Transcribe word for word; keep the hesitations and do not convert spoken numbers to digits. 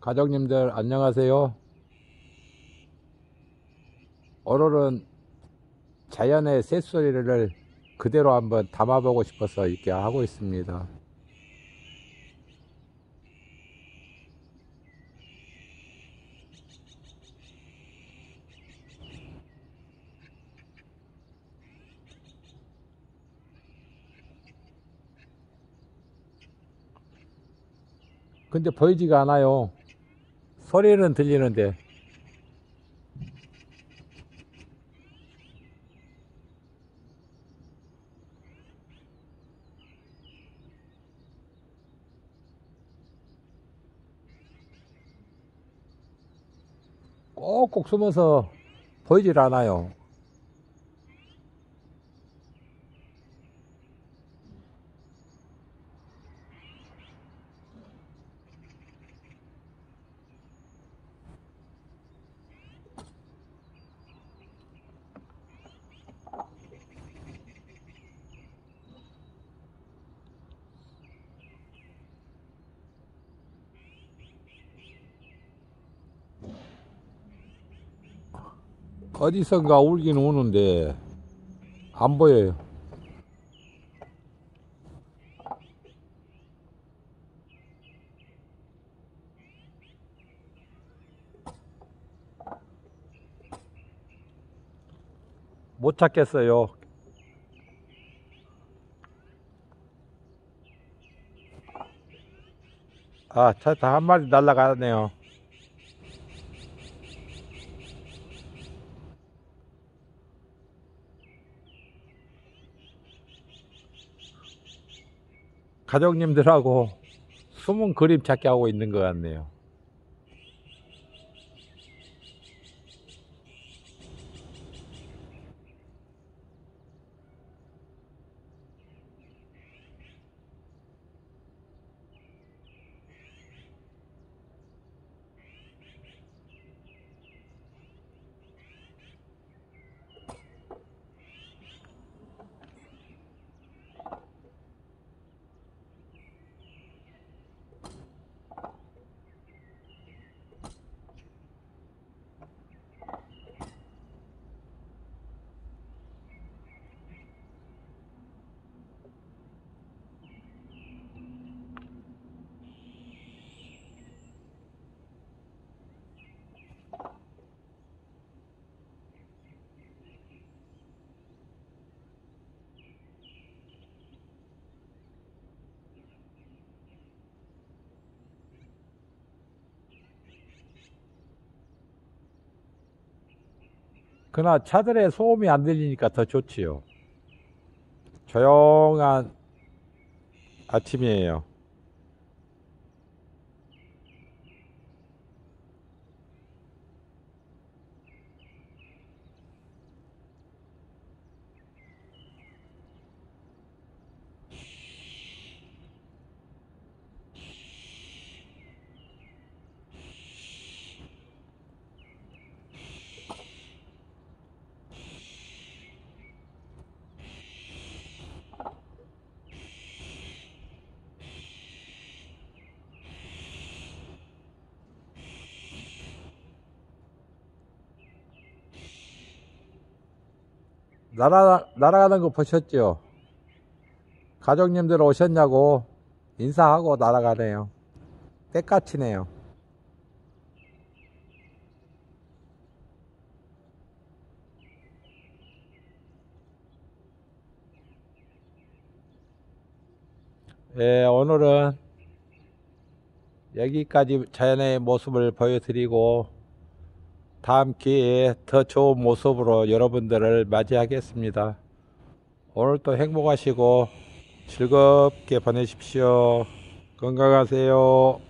가족님들 안녕하세요. 오늘은 자연의 새소리를 그대로 한번 담아보고 싶어서 이렇게 하고 있습니다. 근데 보이지가 않아요. 소리는 들리는데. 꼭꼭 숨어서 보이질 않아요. 어디선가 울긴 우는데 안 보여요. 못 찾겠어요. 아, 찾다. 한 마리 날아가네요. 가족님들하고 숨은 그림 찾기 하고 있는 것 같네요. 그러나 차들의 소음이 안 들리니까 더 좋지요. 조용한 아침이에요. 날아, 날아가는 거 보셨죠? 가족님들 오셨냐고 인사하고 날아가네요. 때까치네요. 예, 오늘은 여기까지 자연의 모습을 보여드리고 다음 기회에 더 좋은 모습으로 여러분들을 맞이하겠습니다. 오늘도 행복하시고 즐겁게 보내십시오. 건강하세요.